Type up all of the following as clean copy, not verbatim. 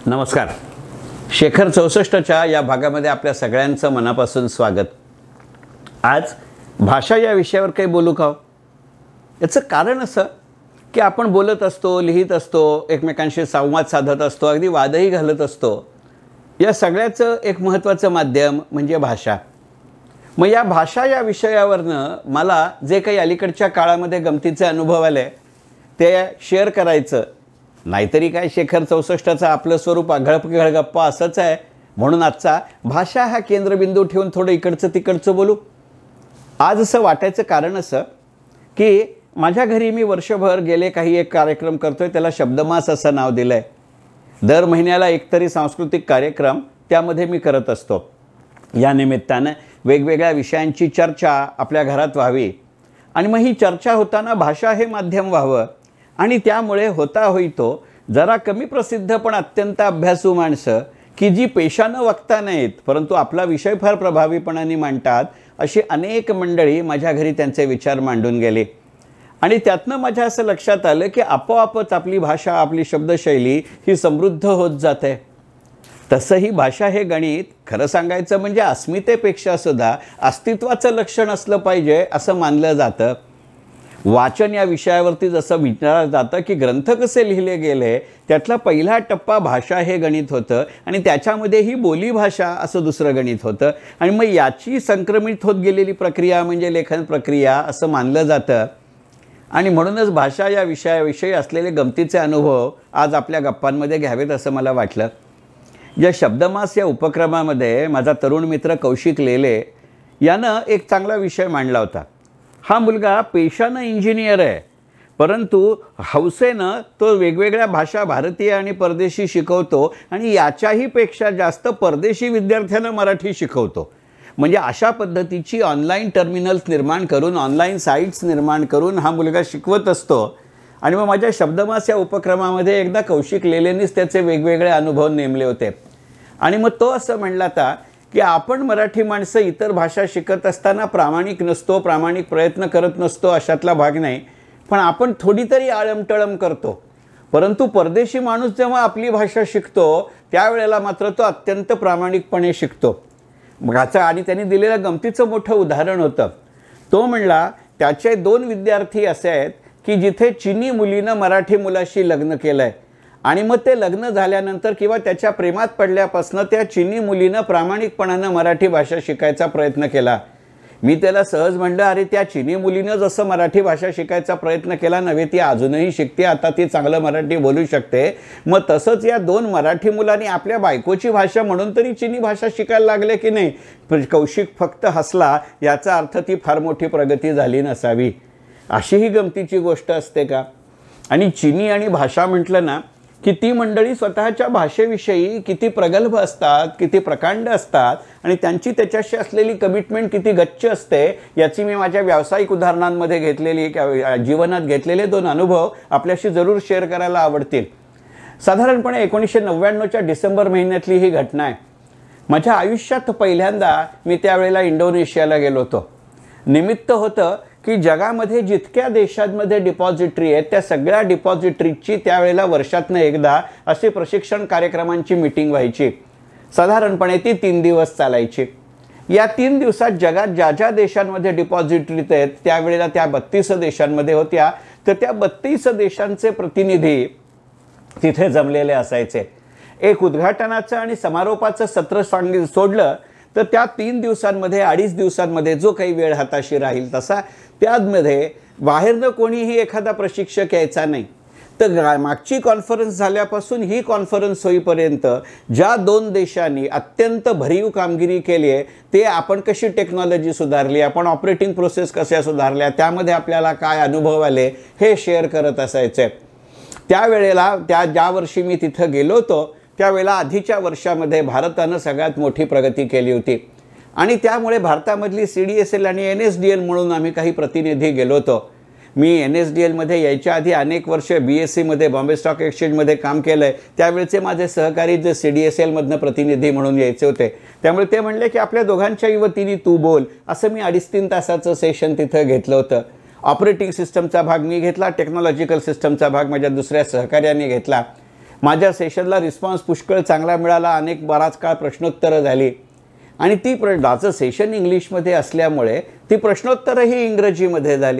नमस्कार. शेखर 64च्या या भागामध्ये आपल्या सगळ्यांचं मनापासून स्वागत. आज भाषा या विषयावर काही बोलू का? याचं कारण असं की आपण बोलत असतो, लिहित असतो, एकमेकांशी संवाद साधत असतो, अगदी वादही घालत असतो. या सगळ्याचं एक महत्त्वाचं माध्यम म्हणजे भाषा. मग या भाषा या विषयावरनं मला जे काही अलीकडच्या काळामध्ये गमतीचे अनुभव आले ते शेअर करायचं. नाहीतरी काय, शेखर 64चं आपलं स्वरूप आघळपघळ गप्पा असंच आहे. म्हणून आजचा भाषा हा केंद्रबिंदू ठेवून थोडं इकडचं तिकडचं बोलू. आज असं वाटायचं कारण असं की माझ्या घरी मी वर्षभर गेले काही एक कार्यक्रम करतोय, त्याला शब्दमास असं नाव दिलं आहे. दर महिन्याला एकतरी सांस्कृतिक कार्यक्रम त्यामध्ये मी करत असतो. या निमित्तानं वेगवेगळ्या विषयांची चर्चा आपल्या घरात व्हावी आणि मग ही चर्चा होताना भाषा हे माध्यम व्हावं. आणि त्यामुळे होता होईतो जरा कमी प्रसिद्ध पण अत्यंत अभ्यासू माणसं की जी पेशानं वक्ता नाहीत परंतु आपला विषय फार प्रभावीपणाने मांडतात, अशी अनेक मंडळी माझ्या घरी त्यांचे विचार मांडून गेले. आणि त्यातनं माझ्या असं लक्षात आलं की आपोआपच आपली भाषा, आपली शब्दशैली ही समृद्ध होत जाते. तसंही भाषा हे गणित खरं सांगायचं म्हणजे अस्मितेपेक्षा सुद्धा अस्तित्वाचं लक्षण असलं पाहिजे असं मानलं जातं. वाचन या विषयावरती जसं विचारलं जातं की ग्रंथ कसे लिहिले गेले त्यातला पहिला टप्पा भाषा हे गणित होतं आणि त्याच्यामध्ये ही बोलीभाषा असं दुसरं गणित होतं. आणि मग याची संक्रमित होत गेलेली प्रक्रिया म्हणजे लेखन प्रक्रिया असं मानलं जातं. आणि म्हणूनच भाषा या विषयाविषयी असलेले गमतीचे अनुभव आज आपल्या गप्पांमध्ये घ्यावेत असं मला वाटलं. या शब्दमास या उपक्रमामध्ये माझा तरुण मित्र कौशिक लेले यानं एक चांगला विषय मांडला होता. हा मुलगा पेशानं इंजिनियर आहे परंतु हौसेनं तो वेगवेगळ्या भाषा भारतीय आणि परदेशी शिकवतो आणि याच्याही पेक्षा जास्त परदेशी विद्यार्थ्यांना मराठी शिकवतो. म्हणजे अशा पद्धतीची ऑनलाईन टर्मिनल्स निर्माण करून, ऑनलाईन साईट्स निर्माण करून हा मुलगा शिकवत असतो. आणि मग माझ्या शब्दमास या उपक्रमामध्ये एकदा कौशिक लेलेंनीच त्याचे वेगवेगळे अनुभव नेमले होते. आणि मग तो असं म्हणला होता की आपण मराठी माणसं इतर भाषा शिकत असताना प्रामाणिक नसतो, प्रामाणिक प्रयत्न करत नसतो अशातला भाग नाही, पण आपण थोडी तरी आळमटळम करतो. परंतु परदेशी माणूस जेव्हा आपली भाषा शिकतो त्यावेळेला मात्र तो अत्यंत प्रामाणिकपणे शिकतो. ह्याचं आणि त्यांनी दिलेलं गमतीचं मोठं उदाहरण होतं. तो म्हणला त्याचे 2 विद्यार्थी असे आहेत की जिथे चिनी मुलीनं मराठी मुलाशी लग्न केलं आहे आणि मग ते लग्न झाल्यानंतर किंवा त्याच्या प्रेमात पडल्यापासून त्या चिनी मुलीनं प्रामाणिकपणानं मराठी भाषा शिकायचा प्रयत्न केला. मी त्याला सहज म्हणलं, अरे त्या चिनी मुलीनं जसं मराठी भाषा शिकायचा प्रयत्न केला नव्हे, ती अजूनही शिकते, आता ती चांगलं मराठी बोलू शकते. मग तसंच या 2 मराठी मुलांनी आपल्या बायकोची भाषा म्हणून तरी चिनी भाषा शिकायला लागले की नाही? कौशिक फक्त हसला. याचा अर्थ ती फार मोठी प्रगती झाली नसावी. अशी ही गमतीची गोष्ट असते का? आणि चिनी आणि भाषा म्हटलं ना की ती मंडळी स्वतःच्या भाषेविषयी किती प्रगल्भ असतात, किती प्रकांड असतात आणि त्यांची त्याच्याशी असलेली कमिटमेंट किती गच्च असते याची मी माझ्या व्यावसायिक उदाहरणांमध्ये घेतलेली, जीवनात घेतलेले 2 अनुभव आपल्याशी जरूर शेअर करायला आवडतील. साधारणपणे 1999च्या डिसेंबर महिन्यातली ही घटना आहे. माझ्या आयुष्यात पहिल्यांदा मी त्यावेळेला इंडोनेशियाला गेलो होतो. निमित्त होतं की जगामध्ये जितक्या देशांमध्ये डिपॉझिटरी आहेत त्या सगळ्या डिपॉझिटरीची त्यावेळेला वर्षातनं एकदा अशी प्रशिक्षण कार्यक्रमांची मीटिंग व्हायची. साधारणपणे ती 3 दिवस चालायची. या 3 दिवसात जगात ज्या ज्या देशांमध्ये डिपॉझिटरीज आहेत त्यावेळेला त्या 32 देशांमध्ये होत्या. तर त्या 32 देशांचे प्रतिनिधी तिथे जमलेले असायचे. एक उद्घाटनाचं आणि समारोपाचं सत्र सोडलं तर त्या 3 दिवसांमध्ये, 2.5 दिवसांमध्ये जो काही वेळ हाताशी राहील तसा त्यामध्ये बाहेरनं कोणीही एखादा प्रशिक्षक यायचा नाही. तर मागची कॉन्फरन्स झाल्यापासून ही कॉन्फरन्स होईपर्यंत ज्या 2 देशांनी अत्यंत भरीव कामगिरी केली आहे ते आपण कशी टेक्नॉलॉजी सुधारली, आपण ऑपरेटिंग प्रोसेस कशा सुधारल्या, त्यामध्ये आपल्याला काय अनुभव आले हे शेअर करत असायचे. त्यावेळेला ज्या वर्षी मी तिथं गेलो होतो त्यावेळेला आधीच्या वर्षामध्ये भारतानं सगळ्यात मोठी प्रगती केली होती आणि त्यामुळे भारतामधली CDSL आणि NSDL म्हणून आम्ही काही प्रतिनिधी गेलो होतो. मी NSDLमध्ये यायच्या आधी अनेक वर्ष BSCमध्ये, बॉम्बे स्टॉक एक्सचेंजमध्ये काम केलं आहे. त्यावेळेचे माझे सहकारी जे CDSLमधनं प्रतिनिधी म्हणून यायचे होते, त्यामुळे ते म्हणले की आपल्या दोघांच्याही वतीने तू बोल. असं मी 2.5-3 तासाचं सेशन तिथं घेतलं होतं. ऑपरेटिंग सिस्टमचा भाग मी घेतला, टेक्नॉलॉजिकल सिस्टमचा भाग माझ्या दुसऱ्या सहकार्याने घेतला. माझ्या सेशनला रिस्पॉन्स पुष्कळ चांगला मिळाला, बराच काळ प्रश्नोत्तरं झाली आणि ती माझं सेशन इंग्लिशमध्ये असल्यामुळे ती प्रश्नोत्तरंही इंग्रजीमध्ये झाली.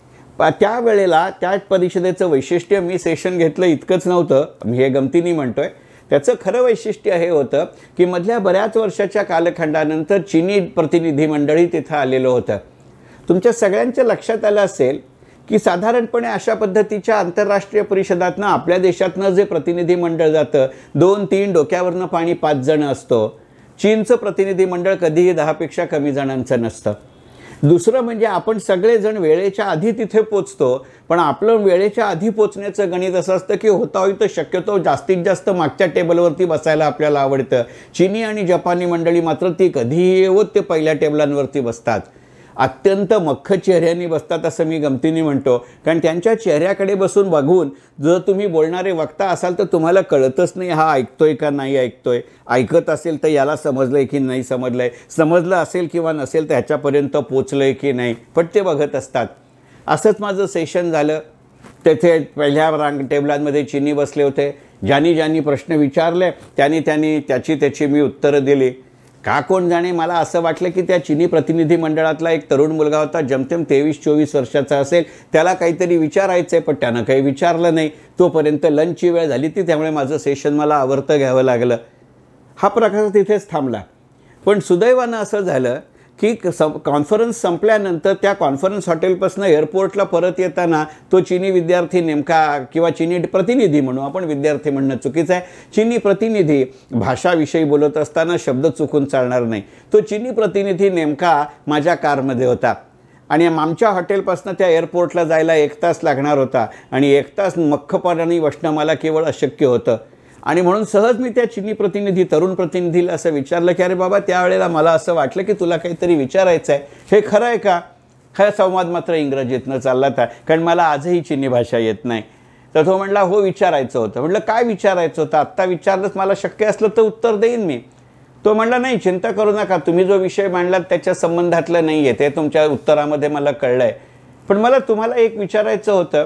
त्यावेळेला त्या परिषदेचं वैशिष्ट्य, मी सेशन घेतलं इतकंच नव्हतं, मी हे गमतीने म्हणतोय. त्याचं खरं वैशिष्ट्य हे होतं की मधल्या बऱ्याच वर्षाच्या कालखंडानंतर चीनी प्रतिनिधी मंडळी तिथं आलेलं होतं. तुमच्या सगळ्यांच्या लक्षात आलं असेल की साधारणपणे अशा पद्धतीच्या आंतरराष्ट्रीय परिषदातनं आपल्या देशातनं जे प्रतिनिधी मंडळ जातं 2-3 डोक्यावरनं पाणी 5 जण असतो. चीनचं प्रतिनिधी मंडळ कधीही 10पेक्षा कमी जणांचं नसतं. दुसरं म्हणजे आपण सगळेजण वेळेच्या आधी तिथे पोचतो, पण आपलं वेळेच्या आधी पोचण्याचं गणित असं असतं की होता होईल तर शक्यतो जास्तीत जास्त मागच्या टेबलवरती बसायला आपल्याला आवडतं. चीनी आणि जपानी मंडळी मात्र ती कधीही येवत ते पहिल्या टेबलांवरती बसतात. अत्यंत मख्ख चेहऱ्यांनी बसतात असं मी गमतीने म्हणतो, कारण त्यांच्या चेहऱ्याकडे बसून बघून जर तुम्ही बोलणारे वक्ता असाल तर तुम्हाला कळतच नाही हा ऐकतोय का नाही ऐकतोय. ऐकत असेल तर याला समजलंय की नाही समजलंय, समजलं असेल किंवा नसेल तर ह्याच्यापर्यंत पोचलंय की नाही, पण ते बघत असतात. असंच माझं सेशन झालं. तेथे पहिल्या टेबलांमध्ये चीनी बसले होते. ज्यांनी प्रश्न विचारले त्यांनी त्याची मी उत्तरं दिली. का कोण जाणे, मला असं वाटलं की त्या चीनी प्रतिनिधी मंडळातला एक तरुण मुलगा होता, जमतेम 23-24 वर्षाचा असेल, त्याला काहीतरी विचारायचं आहे, पण त्यानं काही विचारलं नाही. तोपर्यंत लंचची वेळ झाली ती, त्यामुळे माझं सेशन मला आवर्तं घ्यावं लागलं. हा प्रकार तिथेच थांबला. पण सुदैवानं असं झालं की कॉन्फरन्स संपल्यानंतर त्या कॉन्फरन्स हॉटेलपासून एअरपोर्टला परत येताना तो चीनी विद्यार्थी नेमका, किंवा चीनी प्रतिनिधी म्हणू आपण, विद्यार्थी म्हणणं चुकीचं आहे, चीनी प्रतिनिधी, भाषाविषयी बोलत असताना शब्द चुकून चालणार नाही, तो चीनी प्रतिनिधी नेमका माझ्या कारमध्ये होता आणि आमच्या हॉटेलपासून त्या एअरपोर्टला जायला 1 तास लागणार होता आणि 1 तास मख्खपणाने बसणं मला केवळ अशक्य होतं. आणि म्हणून सहज मी त्या चीनी तरुण प्रतिनिधीला असं विचारलं की अरे बाबा, त्यावेळेला मला असं वाटलं की तुला काहीतरी विचारायचं आहे, हे खरं आहे का? हा संवाद मात्र इंग्रजीतनं चालला होता, कारण मला आजही चीनी भाषा येत नाही. तर तो म्हणला हो विचारायचं होतं. म्हटलं काय विचारायचं होतं? आत्ता विचारलंच, मला शक्य असलं तर उत्तर देईन मी. तो म्हणला नाही चिंता करू नका, तुम्ही जो विषय मांडलात त्याच्या संबंधातलं नाही आहे, ते तुमच्या उत्तरामध्ये मला कळलं आहे. पण मला तुम्हाला एक विचारायचं होतं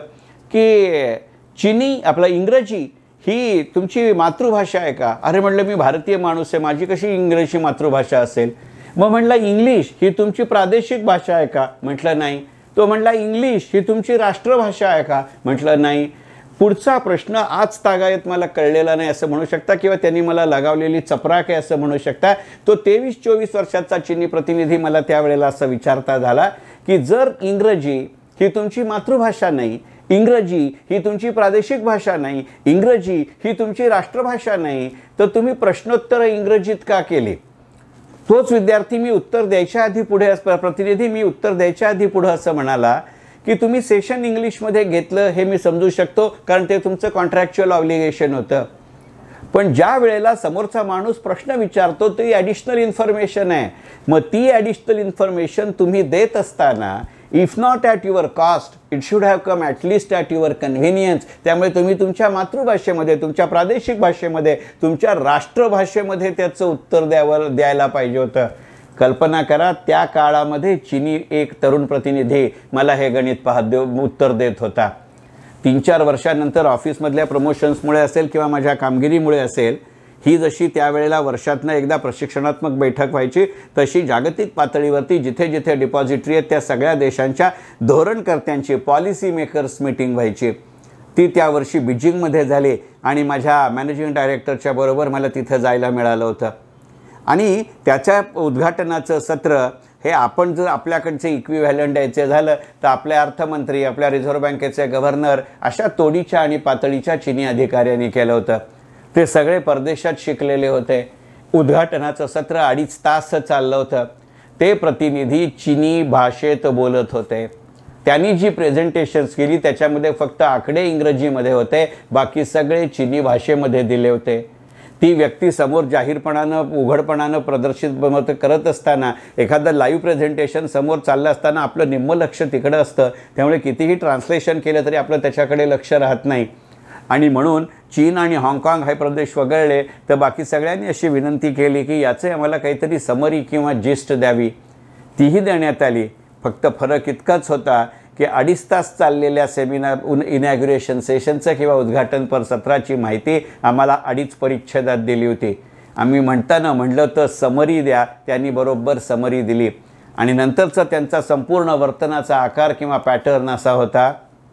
की चीनी, आपला इंग्रजी ही तुमची मातृभाषा आहे का? अरे म्हणलं मी भारतीय माणूस आहे, माझी कशी इंग्रजी मातृभाषा असेल? मग म्हणला इंग्लिश ही तुमची प्रादेशिक भाषा आहे का? म्हटलं नाही. तो म्हणला इंग्लिश ही तुमची राष्ट्रभाषा आहे का? म्हटलं नाही. पुढचा प्रश्न आज तागायत मला कळलेला नाही असं म्हणू शकता, किंवा त्यांनी मला लगावलेली चपराक आहे असं म्हणू शकता. तो 23-24 वर्षाचा चीनी प्रतिनिधी मला त्यावेळेला असं विचारता झाला की जर इंग्रजी ही तुमची मातृभाषा नाही, इंग्रजी ही तुमची प्रादेशिक भाषा नाही, इंग्रजी ही तुमची राष्ट्रभाषा नाही, तर तुम्ही प्रश्नोत्तर इंग्रजीत का केले? तोच विद्यार्थी मी उत्तर द्यायच्या आधी पुढे, प्रतिनिधी मी उत्तर द्यायच्या आधी पुढे असं म्हणाला की तुम्ही सेशन इंग्लिशमध्ये घेतलं हे मी समजू शकतो, कारण ते तुमचं कॉन्ट्रॅक्च्युअल ऑब्लिगेशन होतं. पण ज्या वेळेला समोरचा माणूस प्रश्न विचारतो ती ॲडिशनल इन्फॉर्मेशन आहे. मग ती ॲडिशनल इन्फॉर्मेशन तुम्ही देत असताना if not at your cost it should have come at least at your convenience. त्यामुळे तुम्ही तुमच्या मातृभाषेमध्ये, तुमच्या प्रादेशिक भाषेमध्ये, तुमच्या राष्ट्रभाषेमध्ये त्याचं उत्तर द्यायला पाहिजे होतं. कल्पना करा, त्या काळामध्ये चीनी एक तरुण प्रतिनिधी मला हे गणित उत्तर देत होता. 3-4 वर्षानंतर ऑफिसमधल्या प्रमोशन्समुळे असेल किंवा माझ्या कामगिरीमुळे असेल, ही जशी त्यावेळेला वर्षातनं एकदा प्रशिक्षणात्मक बैठक व्हायची, तशी जागतिक पातळीवरती जिथे जिथे डिपॉझिटरी आहेत त्या सगळ्या देशांच्या धोरणकर्त्यांची, पॉलिसी मेकर्स मीटिंग व्हायची. ती त्यावर्षी बीजिंगमध्ये झाली आणि माझ्या मॅनेजिंग डायरेक्टरच्या बरोबर मला तिथं जायला मिळालं होतं. आणि त्याच्या उद्घाटनाचं सत्र हे आपण जर आपल्याकडचे इक्विव्हॅलंट द्यायचे झालं तर आपले अर्थमंत्री, आपल्या रिझर्व्ह बँकेचे गव्हर्नर, अशा तोडीच्या आणि पातळीच्या चीनी अधिकाऱ्यांनी केलं होतं. ते सगळे परदेशात शिकलेले होते. उद्घाटनाचं सत्र 2.5 तास चाललं होतं. ते प्रतिनिधी चीनी भाषेत बोलत होते. त्यांनी जी प्रेझेंटेशन्स केली त्याच्यामध्ये फक्त आकडे इंग्रजीमध्ये होते, बाकी सगळे चीनी भाषेमध्ये दिले होते. ती व्यक्ती समोर जाहीरपणानं, उघडपणानं प्रदर्शित मत करत असताना, एखादं लाईव्ह प्रेझेंटेशन समोर चाललं असताना आपलं निम्म लक्ष तिकडं असतं. त्यामुळे कितीही ट्रान्सलेशन केलं तरी आपलं त्याच्याकडे लक्ष राहत नाही. आणि म्हणून चीन आणि हाँगकाँग हे प्रदेश वगळले तर बाकी सगळ्यांनी अशी विनंती केली की याचे आम्हाला काहीतरी समरी किंवा जिस्ट द्यावी. तीही देण्यात आली. फक्त फरक इतकाच होता की 2.5 तास चाललेल्या सेमिनार इनॅग्युरेशन सेशनचं किंवा उद्घाटनपर सत्राची माहिती आम्हाला 2.5 परिच्छेदात दिली होती. आम्ही म्हणताना म्हणलं तर समरी द्या, त्यांनी बरोबर समरी दिली. आणि नंतरचा त्यांचा संपूर्ण वर्तनाचा आकार किंवा पॅटर्न असा होता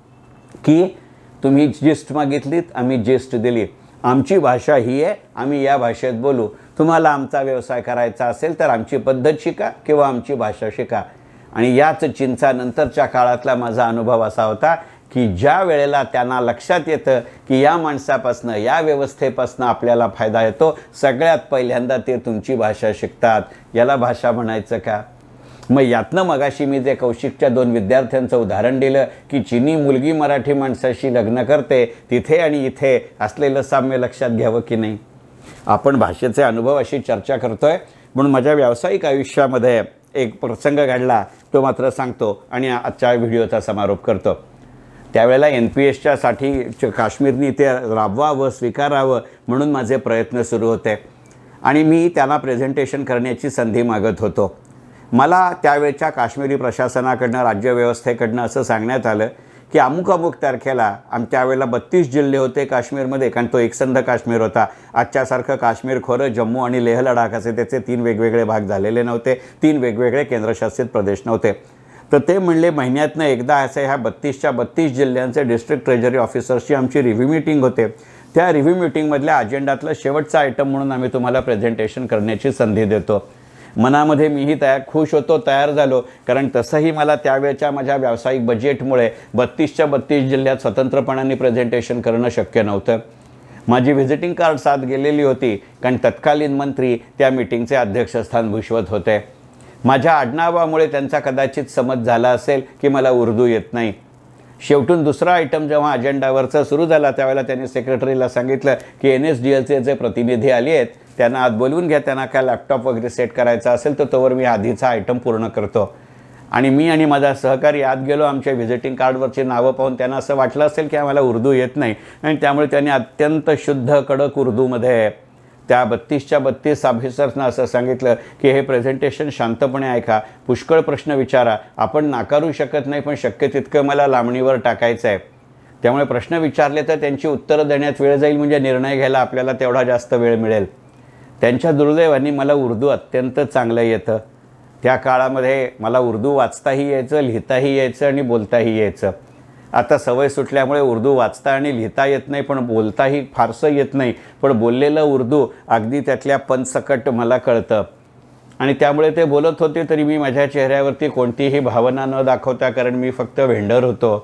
की तुम्ही जिस्ट मागितलीत, आम्ही जिस्ट दिली. आमची भाषा ही आहे, आम्ही या भाषेत बोलू. तुम्हाला आमचा व्यवसाय करायचा असेल तर आमची पद्धत शिका किंवा आमची भाषा शिका. आणि याच चिंचानंतरच्या काळातला माझा अनुभव असा होता की ज्या वेळेला त्यांना लक्षात येतं की या माणसापासनं, या व्यवस्थेपासनं आपल्याला फायदा येतो, सगळ्यात पहिल्यांदा ते तुमची भाषा शिकतात. याला भाषा म्हणायचं का? मग यातनं मगाशी मी जे कौशिकच्या 2 विद्यार्थ्यांचं उदाहरण दिलं की चीनी मुलगी मराठी माणसाशी लग्न करते, तिथे आणि इथे असलेलं साम्य लक्षात घ्यावं की नाही? आपण भाषेचे अनुभव अशी चर्चा करतोय. म्हणून माझ्या व्यावसायिक आयुष्यामध्ये एक प्रसंग घडला, तो मात्र सांगतो आणि आजच्या व्हिडिओचा समारोप करतो. त्यावेळेला NPSच्यासाठी काश्मीरनी ते राबवावं, स्वीकारावं म्हणून माझे प्रयत्न सुरू होते आणि मी त्यांना प्रेझेंटेशन करण्याची संधी मागत होतो. मला त्यावेळच्या काश्मीरी प्रशासनाकडनं, राज्यव्यवस्थेकडनं असं सांगण्यात आलं की अमुक अमुक तारखेला त्यावेळेला 32 जिल्हे होते काश्मीरमध्ये, कारण तो एकसंध काश्मीर होता. आजच्यासारखं काश्मीर खोरं, जम्मू आणि लेह लडाख असे त्याचे 3 वेगवेगळे भाग झालेले नव्हते, 3 वेगवेगळे केंद्रशासित प्रदेश नव्हते. तर ते म्हणले महिन्यातनं एकदा असे ह्या 32च्या 32 जिल्ह्यांचे डिस्ट्रिक्ट ट्रेजरी ऑफिसर्सची आमची रिव्ह्यू मीटिंग होते. त्या रिव्ह्यू मीटिंगमधल्या अजेंडातलं शेवटचा आयटम म्हणून आम्ही तुम्हाला प्रेझेंटेशन करण्याची संधी देतो. मनामध्ये मीही खुश होतो, तयार झालो, कारण तसंही मला त्यावेळच्या माझ्या व्यावसायिक बजेटमुळे 32च्या 32 जिल्ह्यात स्वतंत्रपणाने प्रेझेंटेशन करणं शक्य नव्हतं. माझी व्हिजिटिंग कार्ड साथ गेलेली होती, कारण तत्कालीन मंत्री त्या मीटिंगचे अध्यक्षस्थान भूषवत होते. माझ्या आडनावामुळे त्यांचा कदाचित समज झाला असेल की मला उर्दू येत नाही. शेवटून दुसरा आयटम जेव्हा अजेंडावरचा सुरू झाला त्यावेळेला त्यांनी सेक्रेटरीला सांगितलं की NSDLचे जे प्रतिनिधी आले आहेत त्यांना आत बोलवून घ्या, त्यांना काय लॅपटॉप वगैरे सेट करायचा असेल तर तोवर मी आधीचा आयटम पूर्ण करतो. आणि मी आणि माझा सहकारी आत गेलो. आमच्या व्हिजिटिंग कार्डवरची नावं पाहून त्यांना असं वाटलं असेल की आम्हाला उर्दू येत नाही, आणि त्यामुळे त्यांनी अत्यंत शुद्ध कडक उर्दूमध्ये त्या 32च्या 32 ऑफिसर्सना असं सांगितलं की हे प्रेझेंटेशन शांतपणे ऐका, पुष्कळ प्रश्न विचारा, आपण नाकारू शकत नाही, पण शक्य तितकं मला लांबणीवर टाकायचं आहे. त्यामुळे प्रश्न विचारले तर त्यांची उत्तरं देण्यात वेळ जाईल, म्हणजे निर्णय घ्यायला आपल्याला तेवढा जास्त वेळ मिळेल. त्यांच्या दुर्दैवाने मला उर्दू अत्यंत चांगलं येतं. त्या काळामध्ये मला उर्दू वाचताही यायचं, लिहिताही यायचं आणि बोलताही यायचं. आता सवय सुटल्यामुळे उर्दू वाचता आणि लिहिता येत नाही, पण बोलताही फारसं येत नाही, पण बोललेलं उर्दू अगदी त्यातल्या पंचसकट मला कळतं. आणि त्यामुळे ते बोलत होते तरी मी माझ्या चेहऱ्यावरती कोणतीही भावना न दाखवता, कारण मी फक्त व्हेंडर होतो,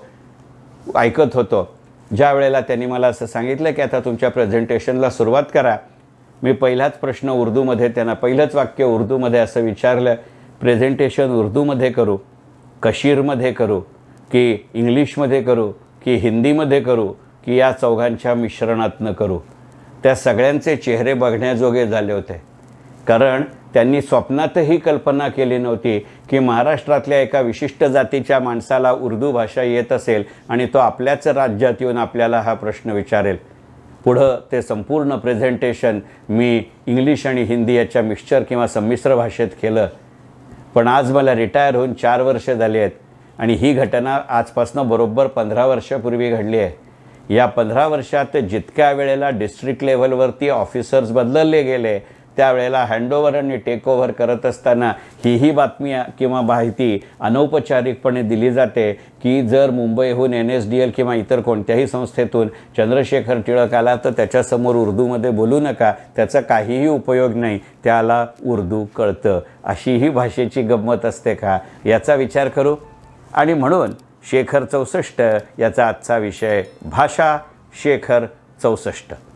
ऐकत होतो. ज्या वेळेला त्यांनी मला असं सांगितलं की आता तुमच्या प्रेझेंटेशनला सुरुवात करा, मी पहिलाच प्रश्न उर्दूमध्ये, त्यांना पहिलंच वाक्य उर्दूमध्ये असं विचारलं, प्रेझेंटेशन उर्दूमध्ये करू, कशीरमध्ये करू की इंग्लिशमध्ये करू की हिंदीमध्ये करू की या चौघांच्या मिश्रणातनं करू? त्या सगळ्यांचे चेहरे बघण्याजोगे झाले होते, कारण त्यांनी स्वप्नातही कल्पना केली नव्हती की महाराष्ट्रातल्या एका विशिष्ट जातीच्या माणसाला उर्दू भाषा येत असेल आणि तो आपल्याच राज्यात येऊन आपल्याला हा प्रश्न विचारेल. पुढं ते संपूर्ण प्रेझेंटेशन मी इंग्लिश आणि हिंदी याच्या मिक्सचर किंवा संमिश्र भाषेत केलं. पण आज मला रिटायर होऊन 4 वर्ष झाली आहेत आणि ही घटना आजपासून बरोबर 15 वर्षापूर्वी घडली आहे. या 15 वर्षात जितक्या वेळेला डिस्ट्रिक्ट लेव्हलवरती ऑफिसर्स बदलले गेले, त्यावेळेला हँडओव्हर आणि टेकओव्हर करत असताना ही बातमी किंवा माहिती अनौपचारिकपणे दिली जाते की जर मुंबईहून NSDL किंवा इतर कोणत्याही संस्थेतून चंद्रशेखर टिळक आला तर त्याच्यासमोर उर्दूमध्ये बोलू नका, त्याचा काहीही उपयोग नाही, त्याला उर्दू कळतं. अशी ही भाषेची गंमत असते का, याचा विचार करू. आणि म्हणून शेखर 64 याचा आजचा विषय, भाषा शेखर 64.